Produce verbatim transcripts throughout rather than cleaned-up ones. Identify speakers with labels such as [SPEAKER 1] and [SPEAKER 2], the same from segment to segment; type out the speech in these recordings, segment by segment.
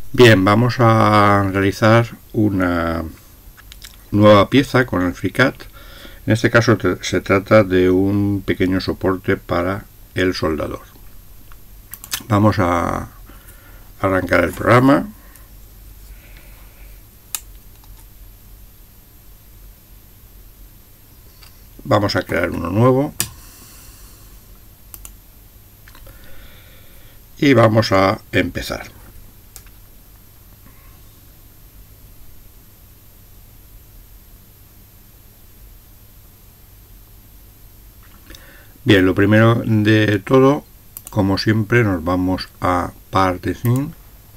[SPEAKER 1] Bien, vamos a realizar una nueva pieza con el FreeCAD. En este caso se trata de un pequeño soporte para el soldador. Vamos a arrancar el programa. Vamos a crear uno nuevo. Y vamos a empezar. Bien, lo primero de todo, como siempre, nos vamos a Partition,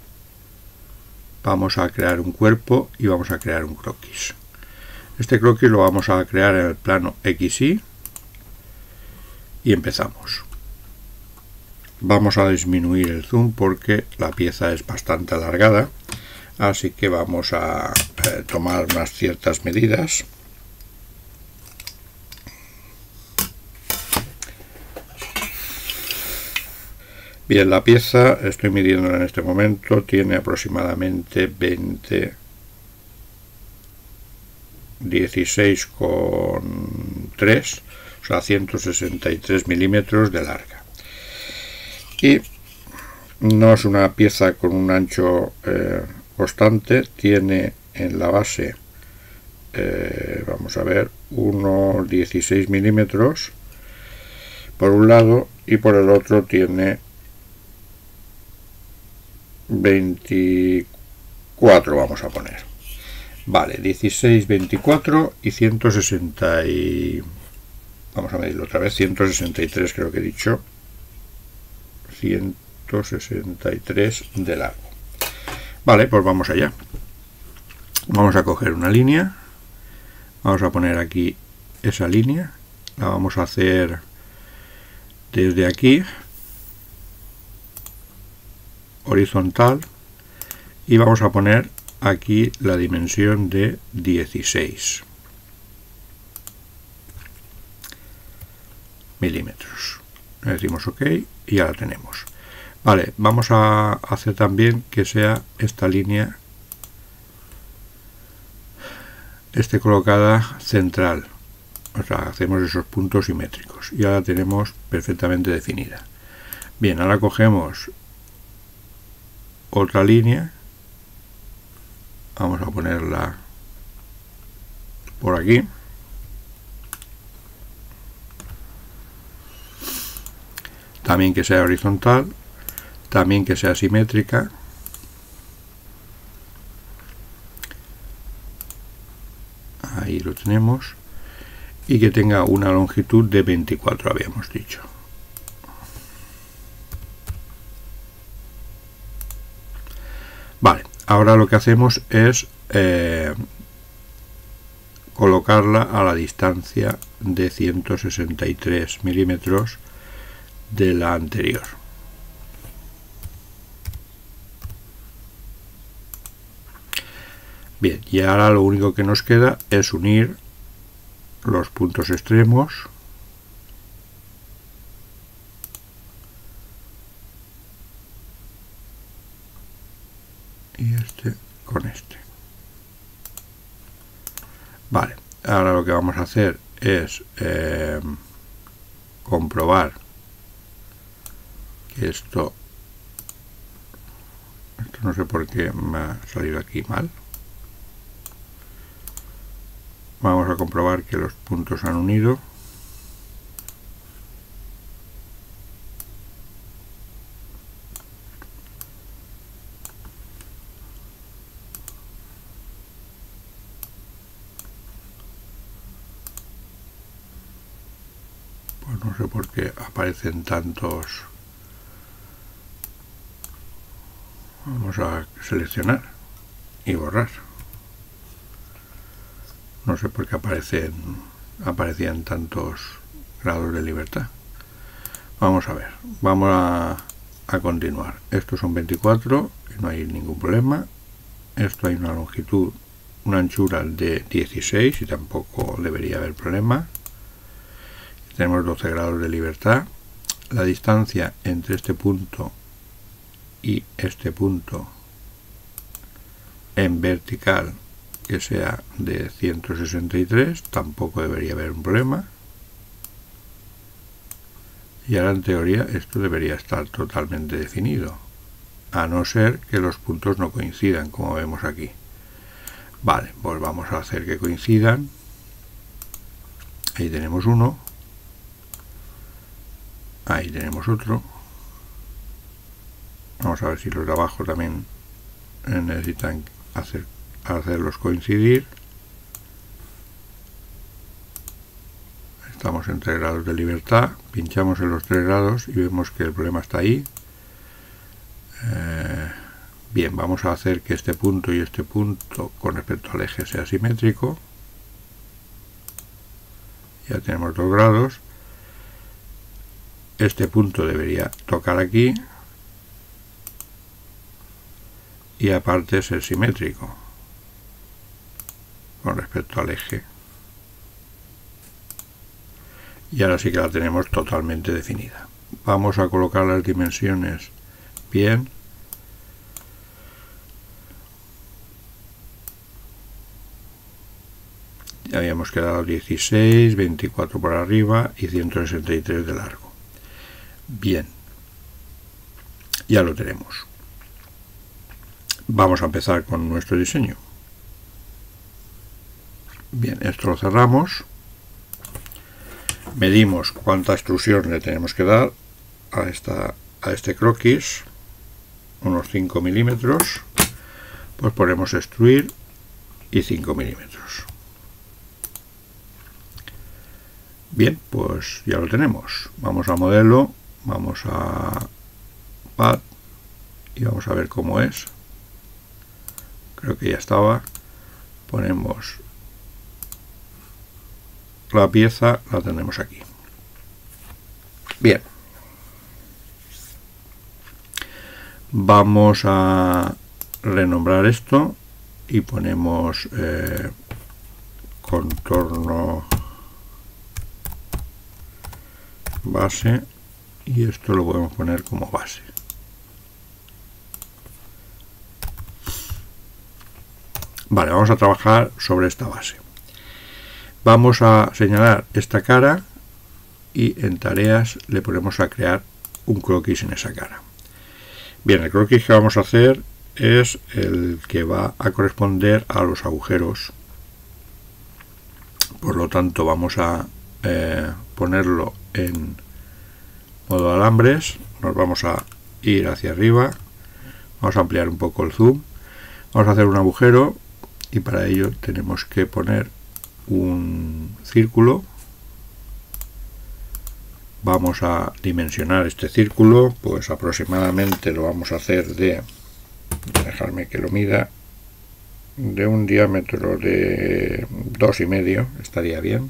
[SPEAKER 1] vamos a crear un cuerpo y vamos a crear un croquis. Este croquis lo vamos a crear en el plano X Y y empezamos. Vamos a disminuir el zoom porque la pieza es bastante alargada, así que vamos a eh, tomar unas ciertas medidas. Bien, la pieza, estoy midiendo en este momento, tiene aproximadamente veinte, dieciséis coma tres, o sea, ciento sesenta y tres milímetros de larga. Y no es una pieza con un ancho eh, constante, tiene en la base, eh, vamos a ver, unos dieciséis milímetros por un lado y por el otro tiene veinticuatro, vamos a poner. Vale, dieciséis, veinticuatro y ciento sesenta y... vamos a medirlo otra vez, ciento sesenta y tres creo que he dicho. ciento sesenta y tres de largo. Vale, pues vamos allá. Vamos a coger una línea. Vamos a poner aquí esa línea. La vamos a hacer desde aquí, horizontal, y vamos a poner aquí la dimensión de dieciséis milímetros. Le decimos OK y ya la tenemos. Vale, vamos a hacer también que sea esta línea esté colocada central, o sea, hacemos esos puntos simétricos. Ya la tenemos perfectamente definida. Bien, ahora cogemos otra línea, vamos a ponerla por aquí, también que sea horizontal, también que sea simétrica, ahí lo tenemos, y que tenga una longitud de veinticuatro, habíamos dicho. Vale, ahora lo que hacemos es eh, colocarla a la distancia de ciento sesenta y tres milímetros de la anterior. Bien, y ahora lo único que nos queda es unir los puntos extremos y este con este. Vale, ahora lo que vamos a hacer es eh, comprobar que esto, esto no sé por qué me ha salido aquí mal. Vamos a comprobar que los puntos se han unido. Pues no sé por qué aparecen tantos. Vamos a seleccionar y borrar. No sé por qué aparecen, aparecían tantos grados de libertad. Vamos a ver, vamos a, a continuar. Estos son veinticuatro y no hay ningún problema. Esto hay una longitud, una anchura de dieciséis y tampoco debería haber problema. Tenemos doce grados de libertad. La distancia entre este punto y este punto en vertical que sea de ciento sesenta y tres, tampoco debería haber un problema. Y ahora en teoría esto debería estar totalmente definido, a no ser que los puntos no coincidan, como vemos aquí. Vale, pues vamos a hacer que coincidan. Ahí tenemos uno, ahí tenemos otro. Vamos a ver si los de abajo también necesitan hacer, hacerlos coincidir. Estamos en tres grados de libertad, pinchamos en los tres grados y vemos que el problema está ahí. Eh, bien, vamos a hacer que este punto y este punto con respecto al eje sea simétrico. Ya tenemos dos grados. Este punto debería tocar aquí y aparte ser simétrico con respecto al eje. Y ahora sí que la tenemos totalmente definida. Vamos a colocar las dimensiones bien. Ya habíamos quedado dieciséis, veinticuatro por arriba y ciento sesenta y tres de largo. Bien, ya lo tenemos. Vamos a empezar con nuestro diseño. Bien, esto lo cerramos. Medimos cuánta extrusión le tenemos que dar a, esta, a este croquis, unos cinco milímetros. Pues ponemos extruir y cinco milímetros. Bien, pues ya lo tenemos. Vamos a modelo, vamos a pad y vamos a ver cómo es. Creo que ya estaba. Ponemos la pieza, la tenemos aquí. Bien, vamos a renombrar esto y ponemos eh, contorno base y esto lo podemos poner como base. Vale, vamos a trabajar sobre esta base. Vamos a señalar esta cara y en tareas le ponemos a crear un croquis en esa cara. Bien, el croquis que vamos a hacer es el que va a corresponder a los agujeros. Por lo tanto, vamos a eh, ponerlo en modo alambres. Nos vamos a ir hacia arriba. Vamos a ampliar un poco el zoom. Vamos a hacer un agujero y para ello tenemos que poner un círculo. Vamos a dimensionar este círculo, pues aproximadamente lo vamos a hacer de, dejarme que lo mida, de un diámetro de dos y medio, estaría bien.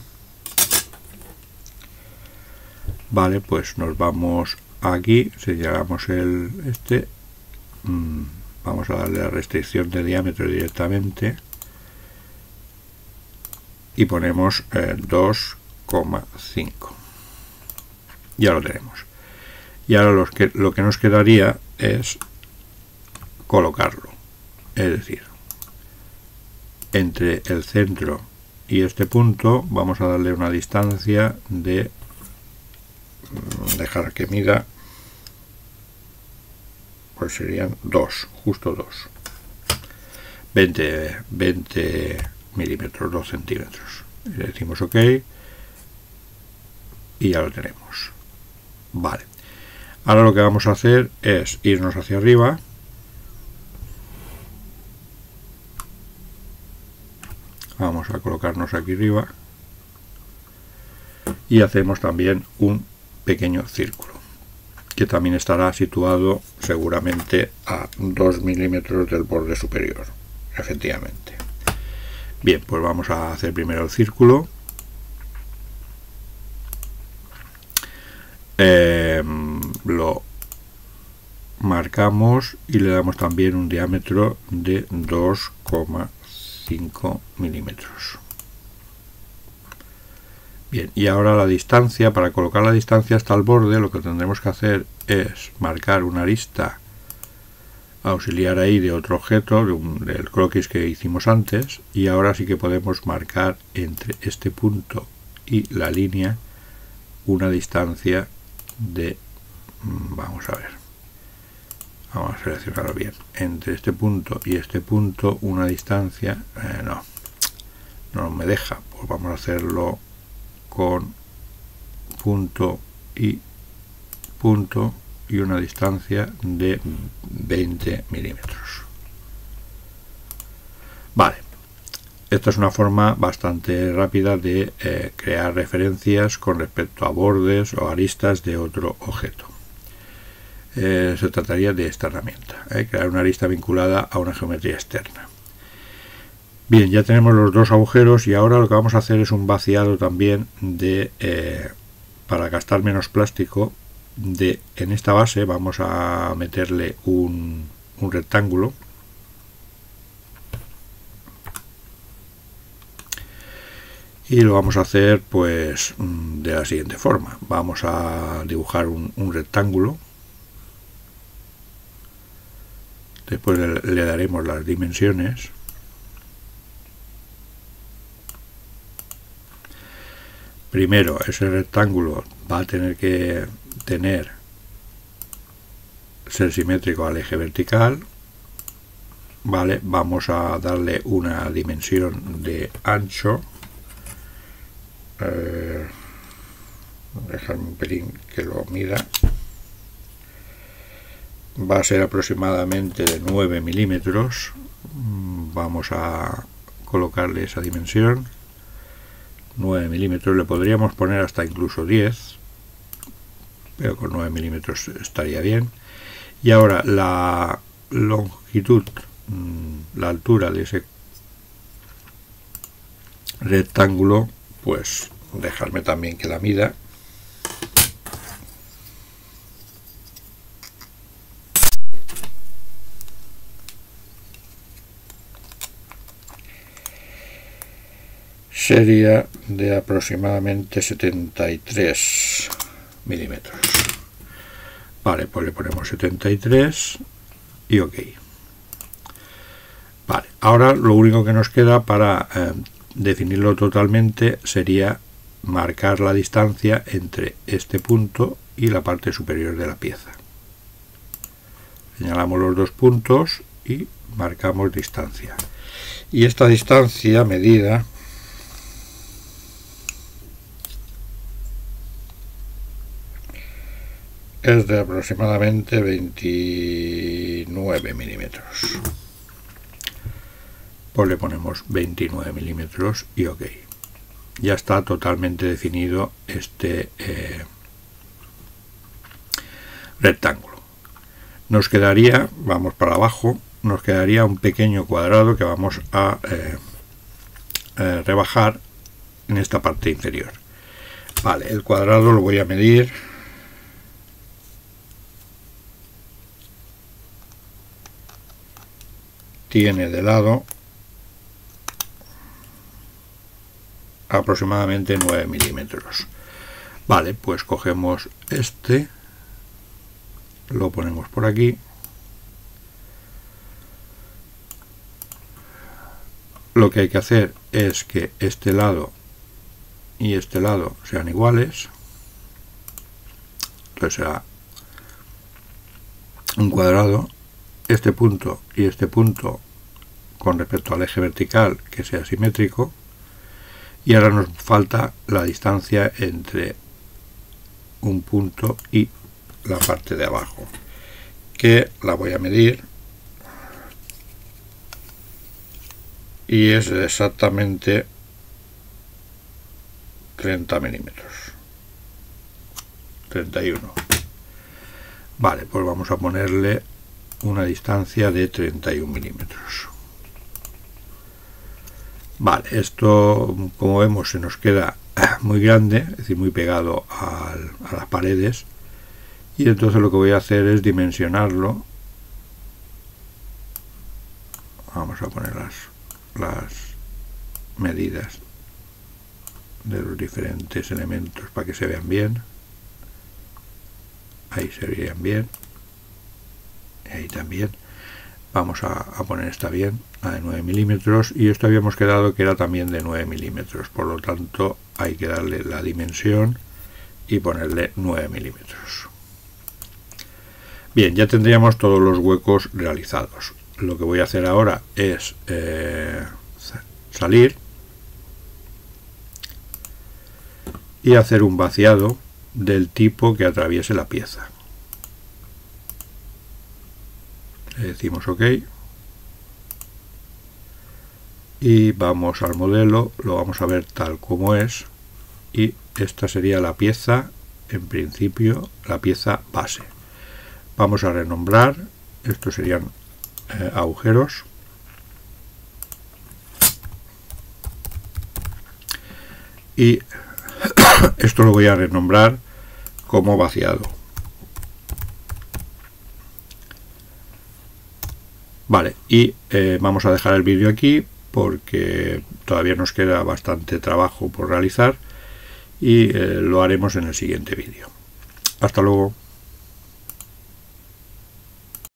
[SPEAKER 1] Vale, pues nos vamos aquí, señalamos el este, mmm, vamos a darle la restricción de diámetro directamente y ponemos eh, dos coma cinco. Ya lo tenemos. Y ahora lo que, lo que nos quedaría es colocarlo. Es decir, entre el centro y este punto vamos a darle una distancia de, dejar que mida, pues serían dos, justo dos. veinte, veinte milímetros, dos centímetros. Le decimos OK y ya lo tenemos. Vale, ahora lo que vamos a hacer es irnos hacia arriba vamos a colocarnos aquí arriba y hacemos también un pequeño círculo que también estará situado seguramente a dos milímetros del borde superior, efectivamente. Bien, pues vamos a hacer primero el círculo. Eh, lo marcamos y le damos también un diámetro de dos coma cinco milímetros. Bien, y ahora la distancia, para colocar la distancia hasta el borde, lo que tendremos que hacer es marcar una arista auxiliar ahí de otro objeto, de un, del croquis que hicimos antes, y ahora sí que podemos marcar entre este punto y la línea una distancia de, vamos a ver, vamos a seleccionarlo bien, entre este punto y este punto una distancia, eh, no, no me deja, pues vamos a hacerlo con punto y punto y una distancia de veinte milímetros. Vale, esta es una forma bastante rápida de eh, crear referencias con respecto a bordes o aristas de otro objeto. Eh, se trataría de esta herramienta, eh, crear una arista vinculada a una geometría externa. Bien, ya tenemos los dos agujeros y ahora lo que vamos a hacer es un vaciado también de eh, para gastar menos plástico. De, en esta base vamos a meterle un, un rectángulo y lo vamos a hacer pues de la siguiente forma. Vamos a dibujar un, un rectángulo, después le, le daremos las dimensiones, primero ese rectángulo va a tener que tener ser simétrico al eje vertical, vale, vamos a darle una dimensión de ancho, eh, dejarme un pelín que lo mida, va a ser aproximadamente de nueve milímetros, vamos a colocarle esa dimensión, nueve milímetros, le podríamos poner hasta incluso diez, pero con nueve milímetros estaría bien. Y ahora la longitud, la altura de ese rectángulo, pues dejarme también que la mida. Sería de aproximadamente setenta y tres milímetros. Vale, pues le ponemos setenta y tres y ok. Vale, ahora lo único que nos queda para eh, definirlo totalmente sería marcar la distancia entre este punto y la parte superior de la pieza. Señalamos los dos puntos y marcamos distancia. Y esta distancia medida es de aproximadamente veintinueve milímetros. Pues le ponemos veintinueve milímetros y ok. Ya está totalmente definido este eh, rectángulo. Nos quedaría, vamos para abajo, nos quedaría un pequeño cuadrado que vamos a eh, eh, rebajar en esta parte inferior. Vale, el cuadrado lo voy a medir. Tiene de lado aproximadamente nueve milímetros. Vale, pues cogemos este, lo ponemos por aquí, lo que hay que hacer es que este lado y este lado sean iguales, entonces será un cuadrado. Este punto y este punto con respecto al eje vertical que sea simétrico, y ahora nos falta la distancia entre un punto y la parte de abajo, que la voy a medir y es exactamente treinta milímetros, treinta y uno. Vale, pues vamos a ponerle una distancia de treinta y un milímetros. Vale, esto como vemos se nos queda muy grande, es decir, muy pegado al, a las paredes, y entonces lo que voy a hacer es dimensionarlo. Vamos a poner las, las medidas de los diferentes elementos para que se vean bien. Ahí se verían bien. ahí también. Vamos a, a poner esta bien, la de nueve milímetros, y esto habíamos quedado que era también de nueve milímetros, por lo tanto hay que darle la dimensión y ponerle nueve milímetros. Bien, ya tendríamos todos los huecos realizados. Lo que voy a hacer ahora es eh, salir y hacer un vaciado del tipo que atraviese la pieza. Le decimos OK y vamos al modelo, lo vamos a ver tal como es, y esta sería la pieza, en principio la pieza base. Vamos a renombrar, estos serían eh, agujeros, y esto lo voy a renombrar como vaciado. Vale, y eh, vamos a dejar el vídeo aquí porque todavía nos queda bastante trabajo por realizar y eh, lo haremos en el siguiente vídeo. Hasta luego.